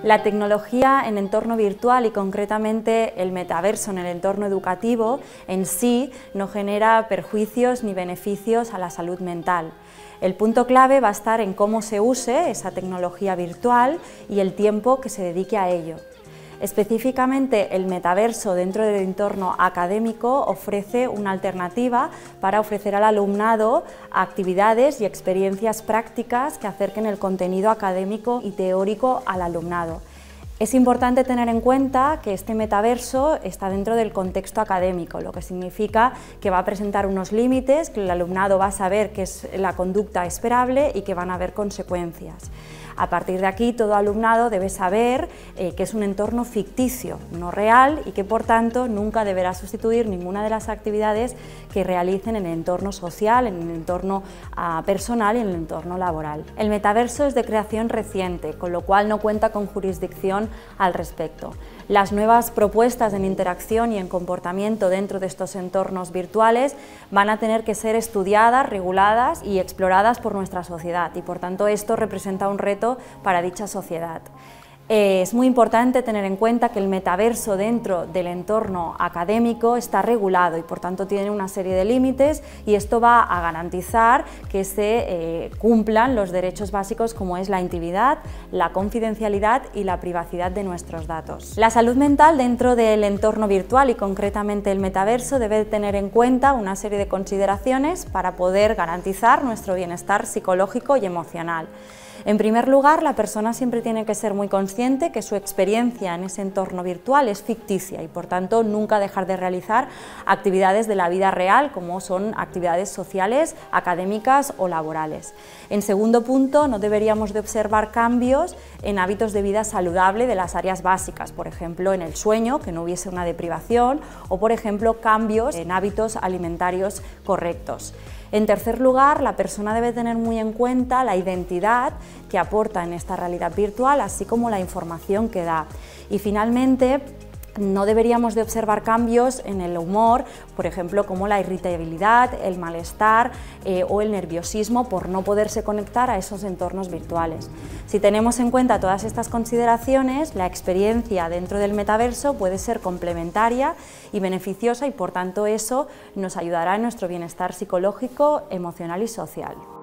La tecnología en entorno virtual y concretamente el metaverso en el entorno educativo en sí no genera perjuicios ni beneficios a la salud mental. El punto clave va a estar en cómo se use esa tecnología virtual y el tiempo que se dedique a ello. Específicamente, el metaverso dentro del entorno académico ofrece una alternativa para ofrecer al alumnado actividades y experiencias prácticas que acerquen el contenido académico y teórico al alumnado. Es importante tener en cuenta que este metaverso está dentro del contexto académico, lo que significa que va a presentar unos límites, que el alumnado va a saber que es la conducta esperable y que van a haber consecuencias. A partir de aquí, todo alumnado debe saber que es un entorno ficticio, no real, y que por tanto nunca deberá sustituir ninguna de las actividades que realicen en el entorno social, en el entorno personal y en el entorno laboral. El metaverso es de creación reciente, con lo cual no cuenta con jurisdicción al respecto. Las nuevas propuestas en interacción y en comportamiento dentro de estos entornos virtuales van a tener que ser estudiadas, reguladas y exploradas por nuestra sociedad y por tanto esto representa un reto para dicha sociedad. Es muy importante tener en cuenta que el metaverso dentro del entorno académico está regulado y por tanto tiene una serie de límites y esto va a garantizar que se cumplan los derechos básicos como es la intimidad, la confidencialidad y la privacidad de nuestros datos. La salud mental dentro del entorno virtual y concretamente el metaverso debe tener en cuenta una serie de consideraciones para poder garantizar nuestro bienestar psicológico y emocional. En primer lugar, la persona siempre tiene que ser muy consciente que su experiencia en ese entorno virtual es ficticia y por tanto nunca dejar de realizar actividades de la vida real como son actividades sociales, académicas o laborales. En segundo punto, no deberíamos de observar cambios en hábitos de vida saludable de las áreas básicas, por ejemplo en el sueño, que no hubiese una deprivación o por ejemplo cambios en hábitos alimentarios correctos. En tercer lugar, la persona debe tener muy en cuenta la identidad que aporta en esta realidad virtual, así como la información que da. Y finalmente, no deberíamos de observar cambios en el humor, por ejemplo, como la irritabilidad, el malestar o el nerviosismo por no poderse conectar a esos entornos virtuales. Si tenemos en cuenta todas estas consideraciones, la experiencia dentro del metaverso puede ser complementaria y beneficiosa y por tanto eso nos ayudará en nuestro bienestar psicológico, emocional y social.